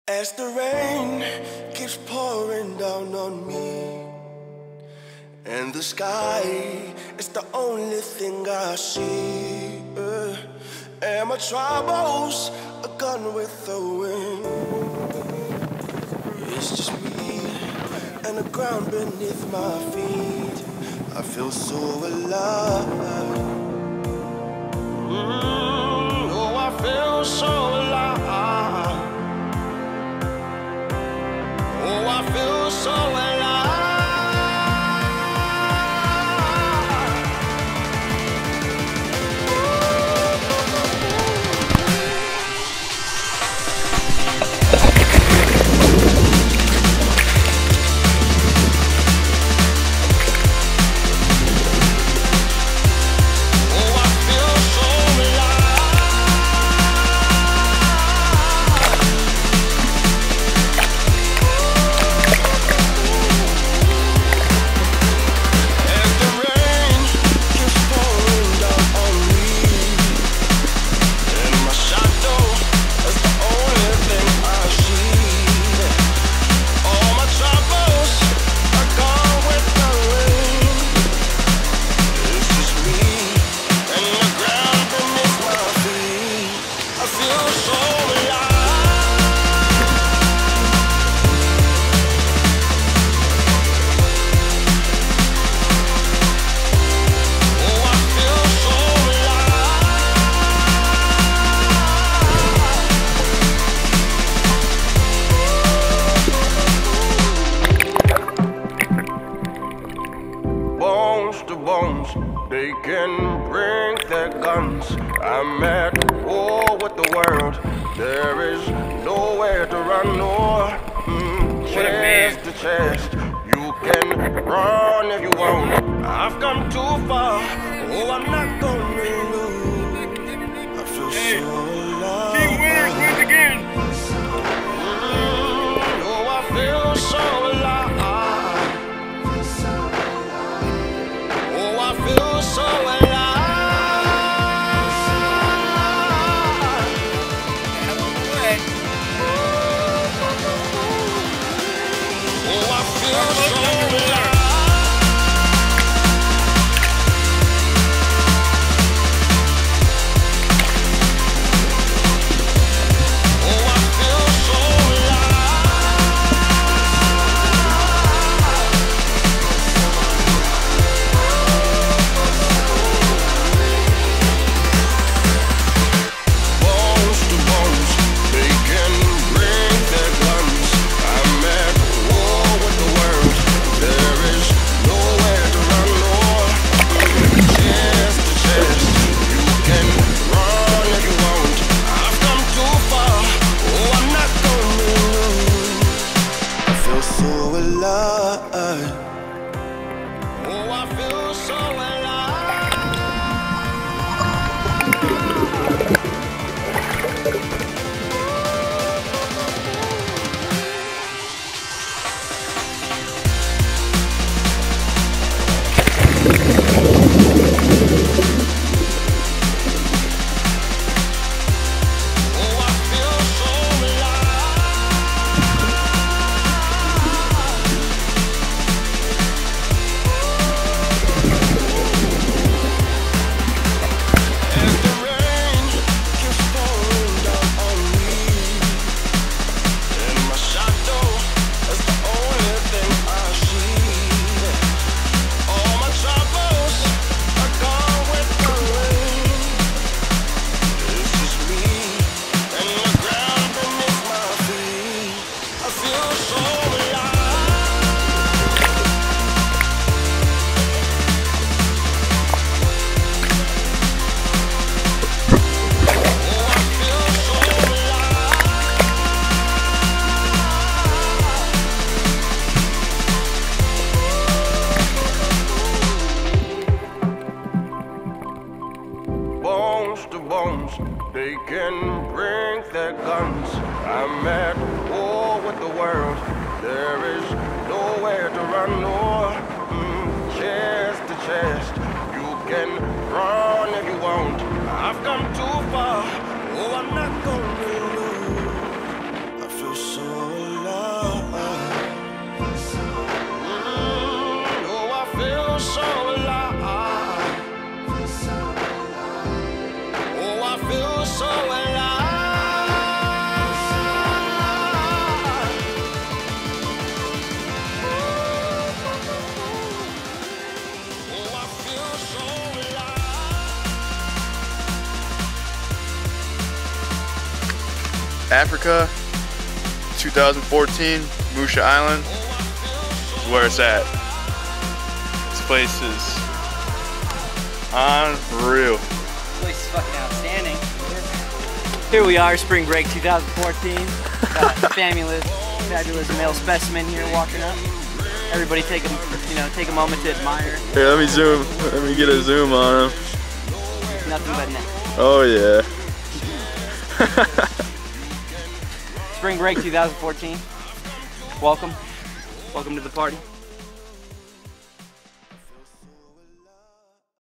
As the rain keeps pouring down on me, and the sky is the only thing I see, and my troubles are gone with the wind. It's just me and the ground beneath my feet. I feel so alive. Oh, I feel so alive. Oh, I feel so alive. They can bring their guns. I'm at war with the world. There is nowhere to run nor chest to chest. You can run if you want. I've come too far. Oh, I'm not gonna lose. I feel so alive. King Winners wins again. Oh, I feel so alive. Oh, I feel so alive. Oh, I feel so alive. Oh, I feel so bones to bones, they can bring their guns. I'm at war with the world. There is nowhere to run nor chest to chest. You can run if you want. I've come too far. Oh, I'm not gonna lose. I feel so alive. Oh, I feel so alive. Oh, I feel so alive. As the rain keeps pouring down on me, and my shadow is the only thing I see. All my troubles are gone with the rain. It's just me and the ground beneath my feet. I feel so alive. Oh, I feel so alive. Bones to bones, they can bring their guns. I'm at war with the world. There is nowhere to run nor chest to chest. You can run if you want. I've come too far. Oh, I'm not gonna lose. I feel so Africa, 2014, Moucha Island is where it's at. This place is unreal. This place is fucking outstanding. Here we are, spring break 2014. Got a fabulous male specimen here walking up. Everybody take a moment to admire. Here, let me zoom. Let me get a zoom on him. Nothing but net. Oh yeah. Spring break 2014. Welcome to the party.